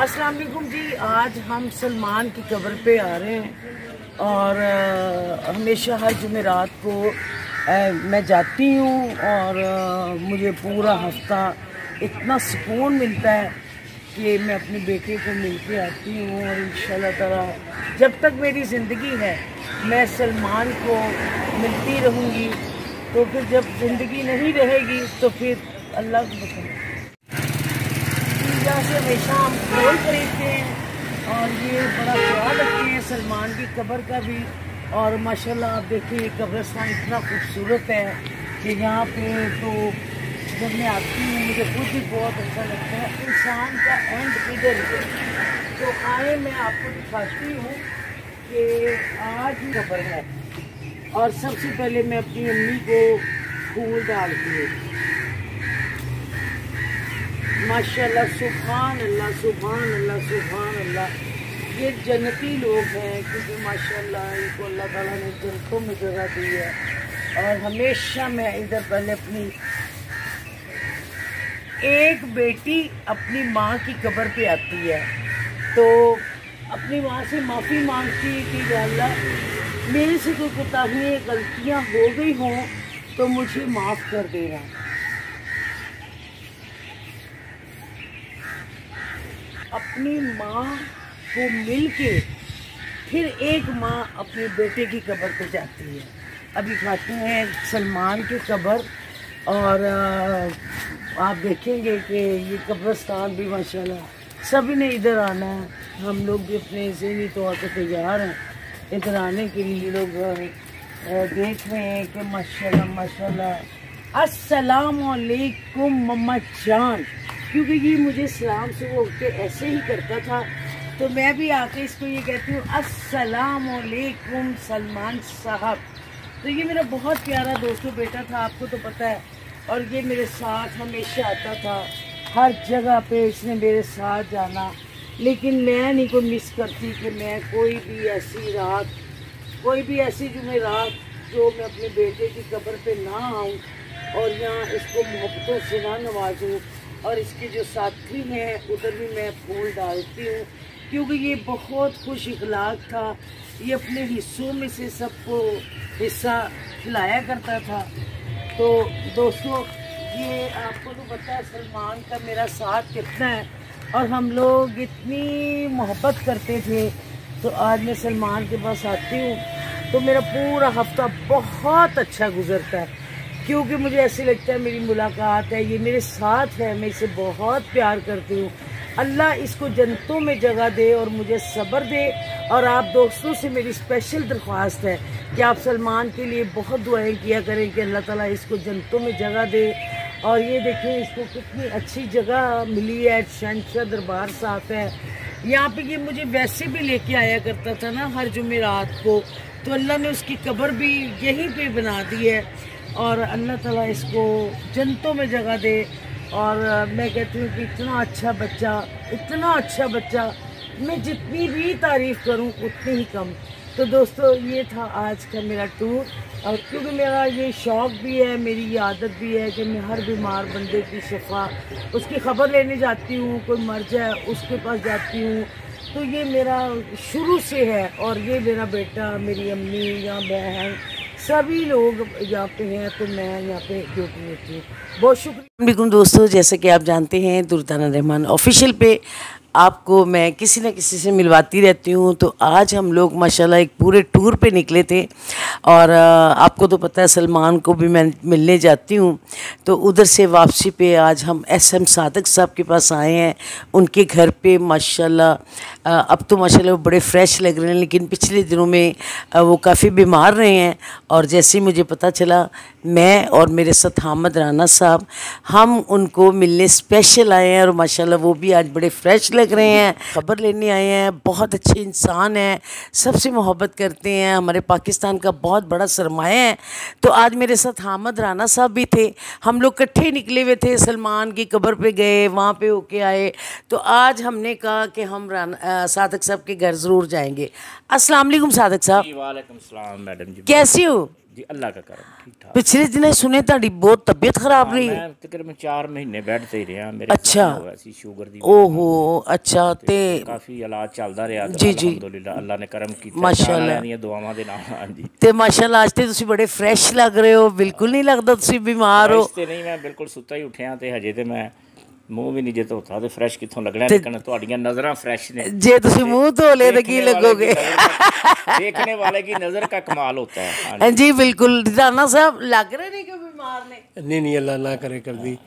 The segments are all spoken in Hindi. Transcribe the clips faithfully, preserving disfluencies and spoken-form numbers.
अस्सलाम वालेकुम जी। आज हम सलमान की कब्र पे आ रहे हैं और आ, हमेशा हर जुमेरात को आ, मैं जाती हूँ और आ, मुझे पूरा हफ्ता इतना सुकून मिलता है कि मैं अपने बेटे को मिल के आती हूँ और इंशाल्लाह ताला जब तक मेरी ज़िंदगी है मैं सलमान को मिलती रहूँगी। तो फिर जब ज़िंदगी नहीं रहेगी तो फिर अल्लाह को बताएं। से हमेशा हम फूल खरीदते हैं और ये बड़ा ख्याल रखते हैं सलमान की कब्र का भी। और माशाल्लाह आप देखिए ये कब्रिस्तान इतना खूबसूरत है कि यहाँ पे तो जब मैं आती हूँ मुझे खुद भी बहुत अच्छा लगता है। इंसान का एंड किधर है तो आए मैं आपको दिखाती हूँ कि आज कब्र है। और सबसे पहले मैं अपनी अम्मी को फूल डालती हूँ। माशाल्लाह सुभान अल्लाह सुभान अल्लाह सुभान अल्लाह। ये जन्नती लोग हैं क्योंकि माशाल्लाह इनको अल्लाह ताला ने जन्नतों में जगह दी है। और हमेशा मैं इधर पहले अपनी एक बेटी अपनी माँ की कब्र पे आती है तो अपनी माँ से माफ़ी मांगती है कि या अल्लाह मेरे से कोई कोताहियाँ गलतियाँ हो गई हों तो मुझे माफ़ कर देना। अपनी माँ को मिल के फिर एक माँ अपने बेटे की कब्र पे जाती है। अभी खाते हैं सलमान की कब्र और आप देखेंगे कि ये कब्रिस्तान भी माशाल्लाह सभी ने इधर आना है। हम लोग भी अपने ज़हनी तौर पर तैयार हैं इधर आने के लिए। लोग देख रहे हैं कि माशाल्लाह माशाल्लाह। अस्सलाम वालेकुम मम्मा जान, क्योंकि ये मुझे सलाम से वो उठ के ऐसे ही करता था तो मैं भी आके इसको ये कहती हूँ अस्सलाम वालेकुम सलमान साहब। तो ये मेरा बहुत प्यारा दोस्तों बेटा था, आपको तो पता है। और ये मेरे साथ हमेशा आता था, हर जगह पे इसने मेरे साथ जाना। लेकिन मैं नहीं को मिस करती कि मैं कोई भी ऐसी रात कोई भी ऐसी जुमेरात जो मैं अपने बेटे की कब्र पे ना आऊँ और यहाँ इसको मोहब्बतों से ना नवाजूँ। और इसके जो साथी हैं उधर भी मैं फूल डालती हूँ क्योंकि ये बहुत खुश इखलाक था। ये अपने हिस्सों में से सबको हिस्सा खिलाया करता था। तो दोस्तों ये आपको तो पता है सलमान का मेरा साथ कितना है और हम लोग इतनी मोहब्बत करते थे। तो आज मैं सलमान के पास आती हूँ तो मेरा पूरा हफ्ता बहुत अच्छा गुजरता है क्योंकि मुझे ऐसे लगता है मेरी मुलाकात है, ये मेरे साथ है, मैं इसे बहुत प्यार करती हूँ। अल्लाह इसको जन्नतों में जगह दे और मुझे सब्र दे। और आप दोस्तों से मेरी स्पेशल दरख्वास्त है कि आप सलमान के लिए बहुत दुआएं किया करें कि अल्लाह ताला इसको जन्नतों में जगह दे। और ये देखें इसको कितनी अच्छी जगह मिली है, शहंशाह दरबार साथ है यहाँ पे। ये मुझे वैसे भी लेके आया करता था ना हर जुमेरात को, तो अल्लाह ने उसकी कब्र भी यहीं पे बना दी है और अल्लाह ताला इसको जन्नतों में जगह दे। और मैं कहती हूँ कि इतना अच्छा बच्चा इतना अच्छा बच्चा मैं जितनी भी तारीफ़ करूँ उतनी ही कम। तो दोस्तों ये था आज का मेरा टूर। और क्योंकि मेरा ये शौक़ भी है, मेरी ये आदत भी है कि मैं हर बीमार बंदे की शिफा उसकी ख़बर लेने जाती हूँ। कोई मर जाए उसके पास जाती हूँ, तो ये मेरा शुरू से है। और ये मेरा बेटा, मेरी अम्मी या बहन सभी लोग यहाँ पे हैं तो मैं यहाँ पे ड्यूटी होती हूँ। बहुत शुक्रिया। वालेकुम दोस्तों, जैसे कि आप जानते हैं दुर्दाना रहमान ऑफिशियल पे आपको मैं किसी न किसी से मिलवाती रहती हूँ। तो आज हम लोग माशाल्लाह एक पूरे टूर पे निकले थे और आपको तो पता है सलमान को भी मैं मिलने जाती हूँ। तो उधर से वापसी पे आज हम एस एम सादक साहब के पास आए हैं, उनके घर पे। माशाल्लाह अब तो माशाल्लाह वो बड़े फ्रेश लग रहे हैं, लेकिन पिछले दिनों में वो काफ़ी बीमार रहे हैं। और जैसे ही मुझे पता चला, मैं और मेरे साथ हामिद राना साहब हम उनको मिलने स्पेशल आए हैं और माशाल्लाह वो भी आज बड़े फ्रेश लग रहे हैं, खबर लेने आए हैं। बहुत अच्छे इंसान हैं, सबसे मोहब्बत करते हैं, हमारे पाकिस्तान का बहुत बड़ा सरमाया है। तो आज मेरे साथ हामिद राना साहब भी थे, हम लोग इकट्ठे निकले हुए थे, सलमान की कब्र पे गए, वहाँ पे होके आए। तो आज हमने कहा कि हम राना सादक साहब के घर ज़रूर जाएंगे। अस्सलाम वालेकुम सादक साहब। वालेकुम सलाम मैडम जी, कैसी हो? जी अल्लाह का करम ठीक ठाक। पिछले दिने सुने ਤੁਹਾਡੀ ਬਹੁਤ ਤਬੀਅਤ ਖਰਾਬ ਰਹੀ। मैं तकरीबन चार महीने बैठ ते ही रहा मेरे अच्छा हो गया सी शुगर दी ओहो अच्छा ते काफ़ी इलाज चलदा रहा जी जी अल्हम्दुलिल्लाह अल्लाह ने करम कीता माशाअल्लाह ਦੀਆਂ ਦੁਆਵਾਂ ਦੇ ਨਾਲ। ਹਾਂਜੀ ਤੇ ਮਾਸ਼ਾਅੱਲਾ ਅੱਜ ਤੇ ਤੁਸੀਂ ਬੜੇ ਫਰੈਸ਼ ਲੱਗ ਰਹੇ ਹੋ, ਬਿਲਕੁਲ ਨਹੀਂ ਲੱਗਦਾ ਤੁਸੀਂ ਬਿਮਾਰ ਹੋ। ਤੇ ਨਹੀਂ ਮੈਂ ਬਿਲਕੁਲ ਸੁੱਤਾ ਹੀ ਉੱਠਿਆ ਤੇ ਹਜੇ ਤੇ ਮੈਂ ਮੂੰਹ ਵੀ ਨਹੀਂ ਜੇ ਧੋਤਾ ਤੇ ਫਰੈਸ਼ ਕਿੱਥੋਂ ਲੱਗਣਾ, ਲੇਕਿਨ ਤੁਹਾਡੀਆਂ ਨਜ਼ਰਾਂ ਫਰੈਸ਼ ਨੇ। ਜੇ ਤੁਸੀਂ ਮੂੰਹ ਧੋ ਲਏ ਤਾਂ ਕੀ ਲੱਗੋਗੇ? देखने वाले की नज़र का कमाल होता है। हाँ जी बिल्कुल। राना साहब लग रहे नहीं कि बीमार ने? नहीं नहीं अल्लाह ना करे कर दी।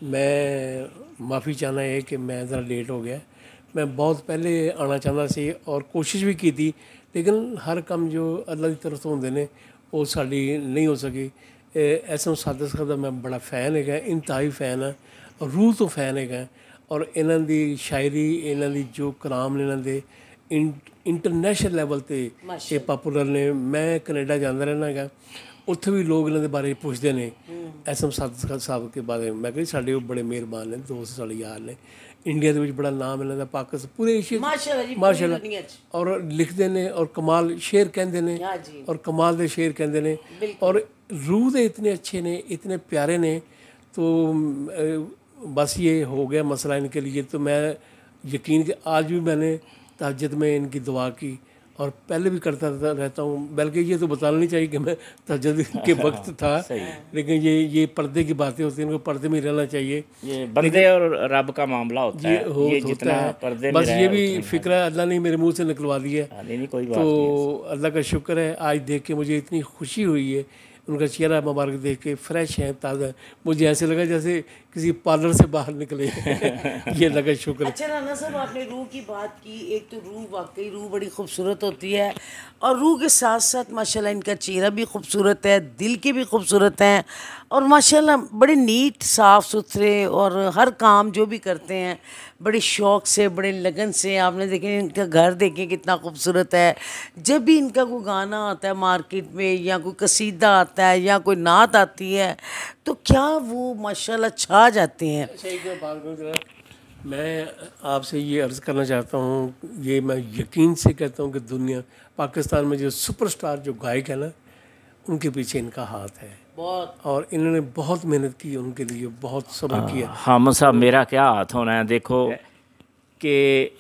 मैं माफ़ी चाहना है कि मैं ज़रा लेट हो गया। मैं बहुत पहले आना चाहता सी और कोशिश भी की थी, लेकिन हर काम जो अल्लाह की तरफ तो होंगे ने वो साड़ी नहीं हो सकी। ऐसा सादत साहब का मैं बड़ा फ़ैन है, इंतहाई फ़ैन है और रूह तो फ़ैन है। और इन्हों की शायरी इन्हों की जो कलाम ने इन्हों के इंटरनेशनल लैवल ते ये पॉपूलर ने। मैं कनेडा जाता रहना है, उत्थे भी लोग इन्हों के बारे पूछते हैं एस एम सादत साहब के बारे में। मैं कही साढ़े बड़े मेहरबान ने, दोस्त साढ़े यार ने। इंडिया के बड़ा नाम इन्हों का, पाकिस्तान पूरे एशिया माशाअल्लाह। और लिखते हैं और कमाल शेर कहते हैं और कमाल के शेर कहते हैं और रूह दे इतने अच्छे ने, इतने प्यारे ने। तो बस ये हो गया मसला इनके लिए। तो मैं यकीन कि आज भी मैंने तहज्जुद में इनकी दुआ की और पहले भी करता रहता हूँ। बल्कि ये तो बताना नहीं चाहिए कि मैं तहज्जुद के वक्त था, लेकिन ये ये पर्दे की बातें होती हैं, इनको पर्दे में रहना चाहिए। ये बंदे और रब का मामला होता है, हो, ये होता जितना है पर्दे बस में ये भी फिक्र अल्लाह ने मेरे मुंह से निकलवा दी है। नहीं, नहीं, कोई बात तो नहीं। अल्लाह का शुक्र है आज देख के मुझे इतनी खुशी हुई है। उनका चेहरा मुबारक देख के फ्रेश है, ताज़ा। मुझे ऐसे लगा जैसे किसी पार्लर से बाहर निकले। ये लगा शुक्र। अच्छा राना साहब आपने रूह की बात की, एक तो रूह वाकई रूह बड़ी खूबसूरत होती है और रूह के साथ साथ माशाल्लाह इनका चेहरा भी खूबसूरत है, दिल के भी खूबसूरत हैं और माशाल्लाह बड़े नीट साफ़ सुथरे और हर काम जो भी करते हैं बड़े शौक़ से, बड़े लगन से। आपने देखे इनका घर देखें कितना खूबसूरत है। जब भी इनका कोई गाना आता है मार्केट में या कोई कसीदा आता है या कोई नात आती है तो क्या वो माशाल्लाह छा जाते हैं। मैं आपसे ये अर्ज़ करना चाहता हूँ, ये मैं यकीन से कहता हूँ कि दुनिया पाकिस्तान में जो सुपरस्टार जो गायक है ना, उनके पीछे इनका हाथ है बहुत। और इन्होंने बहुत मेहनत की, उनके लिए बहुत सब्र किया। हाँ साहब मेरा क्या हाथ होना है, देखो कि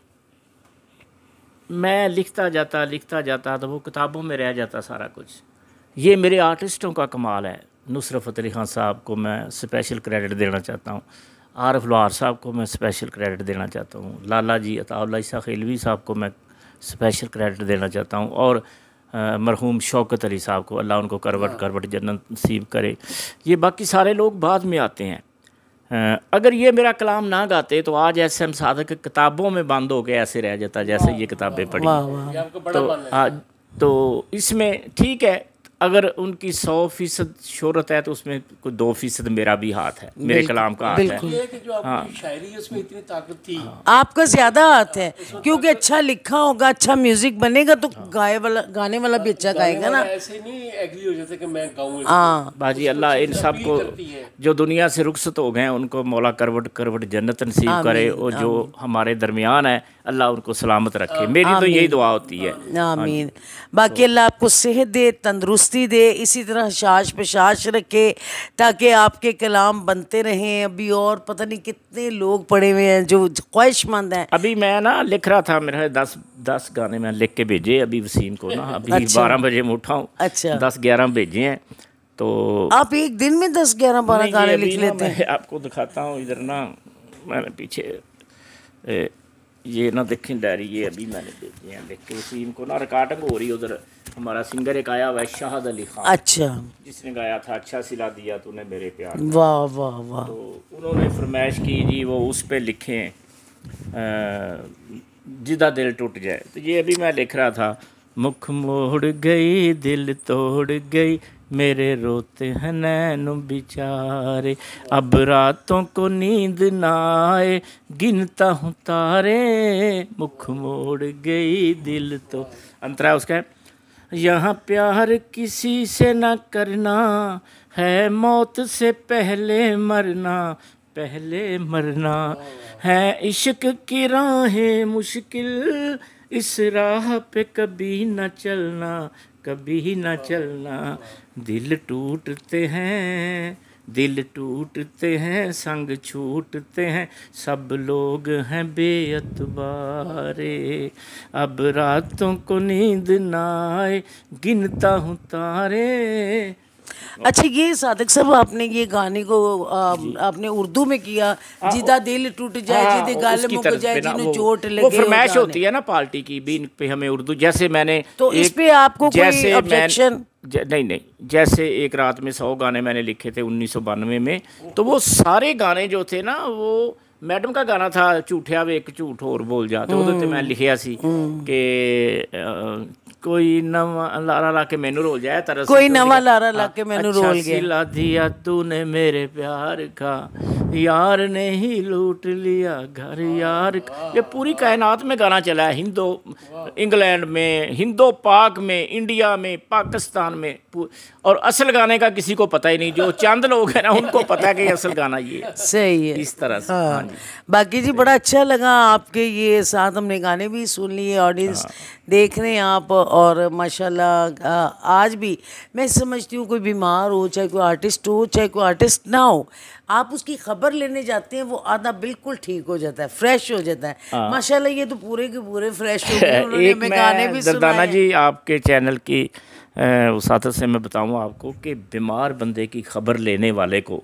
मैं लिखता जाता लिखता जाता तो वो किताबों में रह जाता सारा कुछ। ये मेरे आर्टिस्टों का कमाल है। नुसरत फ़तेह अली ख़ान साहब को मैं स्पेशल क्रेडिट देना चाहता हूँ, आरिफ लोहार साहब को मैं स्पेशल क्रेडिट देना चाहता हूँ, लाला जी अताउल्लाह ईसा खिलवी साहब को मैं स्पेशल क्रेडिट देना चाहता हूँ और मरहूम शौकत अली साहब को, अल्लाह उनको करवट करवट जन्नत नसीब करे। ये बाकी सारे लोग बाद में आते हैं। अगर ये मेरा कलाम ना गाते तो आज एस एम सादक किताबों में बंद हो के ऐसे रह जाता जैसे ये किताबें पढ़ी। तो, तो इसमें ठीक है, अगर उनकी सौ फीसद शोहरत है तो उसमें कोई दो फीसद मेरा भी हाथ है, मेरे कलाम का हाथ है। जो आपकी शायरी है उसमें इतनी ताकत थी, आपका ज़्यादा हाथ है क्योंकि अच्छा लिखा होगा, अच्छा म्यूजिक बनेगा तो गाए वाला गाने वाला भी अच्छा गाएगा ना। ऐसे नहीं एग्री हो जाते कि मैं गाऊं। हाँ बाजी अल्लाह इन सब को जो दुनिया से रुखसत हो गए हैं उनको मौला करवट करवट जन्नत नसीब करे और जो हमारे दरमियान है अल्लाह उनको सलामत रखे। मेरी तो यही दुआ होती है। आमीन। बाकी अल्लाह आपको सेहत दे, तंदुरुस्ती दे, इसी तरह शाश पेशाश रखे ताकि आपके कलाम बनते रहें। अभी और पता नहीं कितने लोग पड़े हुए हैं जो ख्वाहिशमंद हैं। अभी मैं ना लिख रहा था, मेरे दस दस गाने मैं लिख के भेजे अभी वसीम को ना। अभी अच्छा। बारह बजे में उठा हूँ, अच्छा। दस ग्यारह भेजे हैं। तो आप एक दिन में दस ग्यारह बारह गाने लिख लेते हैं? आपको दिखाता हूँ इधर ना, मैंने पीछे ए, ये ना देखें डायरी, ये अभी मैंने भेजे हैं लिख के वसीम को ना। रिकॉर्डिंग हो रही उधर, हमारा सिंगर एक आया हुआ है शाहद अली खान, अच्छा, जिसने गाया था अच्छा सिला दिया तूने मेरे प्यार। वाह वाह वाह। तो उन्होंने फरमाइश की जी वो उस पे लिखें जिदा दिल टूट जाए। तो ये अभी मैं लिख रहा था, मुख मोड़ गई दिल तोड़ गई मेरे रोते हैं नैन बेचारे, अब रातों को नींद ना आए गिनता हूँ तारे, मुख मोड़ गई दिल तो। अंतरा उसका है, यहाँ प्यार किसी से ना करना है, मौत से पहले मरना पहले मरना है, इश्क की राहें मुश्किल इस राह पे कभी न चलना कभी न चलना, दिल टूटते हैं, दिल टूटते हैं, संग छूटते हैं, सब लोग हैं बेअतबारे, अब रातों को नींद ना आए, गिनता हूँ तारे। अच्छा, ये सादिक साहब आपने ये गाने को आ, आपने उर्दू में किया, जिदा दिल टूट जाए, जिदे गल मुक जाए, जिन्हों चोट लगे, वो फरमाइश होती है ना पार्टी की भी, इन पे हमें उर्दू, जैसे मैंने तो इस पे आपको कोई ऑब्जेक्शन? नहीं नहीं, जैसे एक रात में सौ गाने मैंने लिखे थे उन्नीस सौ बानवे में, तो वो सारे गाने जो थे ना, वो मैडम का गाना था झूठिया वे एक झूठ होर बोल जाते, वो मैं लिखिया सी कि कोई नवा लारा ला के मैनू रोल जाए, तरस कोई नवा लारा ला के मैनू रोल गया, सिला दिया तूने मेरे प्यार का, यार ने ही लूट लिया घर यार का। ये पूरी कायनात में गाना चला है, हिंदो इंग्लैंड में, हिंदो पाक में, इंडिया में, पाकिस्तान में, और असल गाने का किसी को पता ही नहीं, जो चंद लोग हैं ना उनको पता है कि असल गाना ये सही है, इस तरह से। हाँ। हाँ, बाकी जी बड़ा अच्छा लगा आपके ये साथ, हमने गाने भी सुन लिए, ऑडियंस देख रहे हैं आप, और माशाल्लाह आज भी मैं समझती हूँ कोई बीमार हो, चाहे कोई आर्टिस्ट हो, चाहे कोई आर्टिस्ट ना हो, आप उसकी खबर लेने जाते हैं, वो आधा बिल्कुल ठीक हो जाता है, फ्रेश हो जाता है। माशाल्लाह ये तो पूरे के पूरे फ्रेश हो गए, उन्होंने हमें गाने भी सुनाए। दर्दाना जी आपके चैनल की वसातत से मैं बताऊँ आपको कि बीमार बंदे की खबर लेने वाले को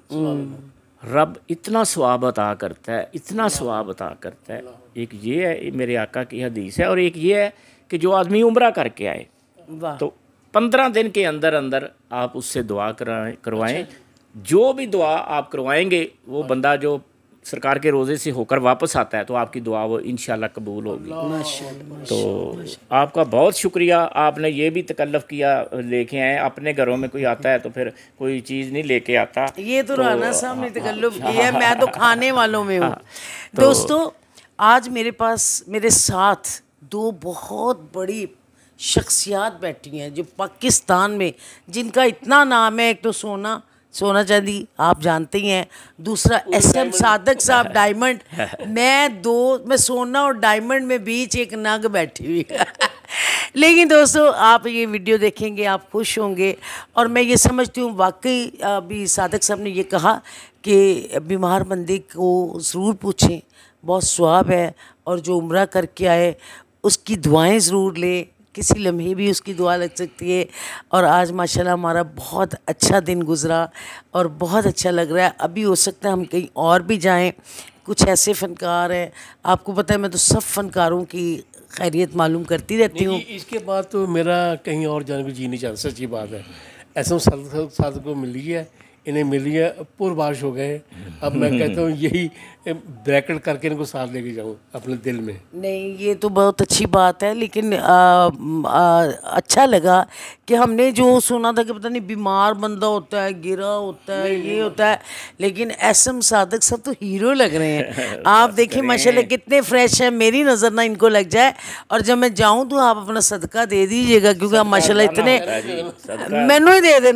रब इतना सवाब अता करता है, इतना सवाब अता करता है। एक ये है, मेरे आका की हदीस है, और एक ये है कि जो आदमी उम्रा करके आए तो पंद्रह दिन के अंदर अंदर आप उससे दुआ कराएं करवाएं, जो भी दुआ आप करवाएंगे वो बंदा जो सरकार के रोज़े से होकर वापस आता है तो आपकी दुआ वो इंशाल्लाह कबूल होगी। तो आपका बहुत शुक्रिया, आपने ये भी तकल्लुफ़ किया लेके आए। अपने घरों में कोई आता है तो फिर कोई चीज़ नहीं लेके आता, ये तो, तो राना साहब ने तकल्लुफ़ किया है, मैं तो खाने वालों में हूँ। तो, दोस्तों आज मेरे पास मेरे साथ दो बहुत बड़ी शख्सियात बैठी हैं जो पाकिस्तान में, जिनका इतना नाम है। एक तो सोना सोना चांदी आप जानते ही हैं, दूसरा एस एम सादक साहब डायमंड, मैं दो मैं सोना और डायमंड में बीच एक नग बैठी हुई लेकिन दोस्तों आप ये वीडियो देखेंगे आप खुश होंगे, और मैं ये समझती हूँ वाकई अभी सादक साहब ने ये कहा कि बीमार बंदे को ज़रूर पूछें, बहुत सवाब है, और जो उम्रा करके आए उसकी दुआएं ज़रूर लें, किसी लम्हे भी उसकी दुआ लग सकती है। और आज माशाल्लाह हमारा बहुत अच्छा दिन गुज़रा और बहुत अच्छा लग रहा है। अभी हो सकता है हम कहीं और भी जाएं, कुछ ऐसे फ़नकार हैं, आपको पता है मैं तो सब फ़नकारों की खैरियत मालूम करती रहती हूँ। इसके बाद तो मेरा कहीं और जाने भी जी नहीं चाहता, सच्ची बात है। ऐसा साथ को मिली है, इन्हें मिली है, पुरबाश हो गए। अब मैं कहता हूँ यही ब्रैकेट करके इनको साथ लेके जाऊँ अपने दिल में। नहीं ये तो बहुत अच्छी बात है, लेकिन आ, आ, अच्छा लगा कि हमने जो सुना था कि पता नहीं बीमार बंदा होता है, गिरा होता है, ये होता है, लेकिन एस एम सादक सब तो हीरो लग रहे हैं। आप देखिए माशाल्लाह कितने फ्रेश हैं, मेरी नज़र ना इनको लग जाए। और जब मैं जाऊँ तो आप अपना सदका दे दीजिएगा, क्योंकि आप माशाल्लाह इतने, मैनू ही दे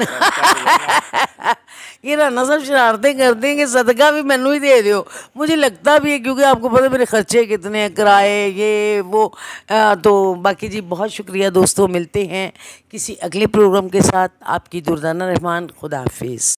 देना ये राना साहब शरारतें करते हैं कि सदका भी मैनू ही दे दो। मुझे लगता भी है, क्योंकि आपको पता है मेरे खर्चे कितने हैं, किराए ये वो। आ, तो बाकी जी बहुत शुक्रिया दोस्तों, मिलते हैं किसी अगले प्रोग्राम के साथ। आपकी दुर्दाना रहमान, खुदा हाफिज़।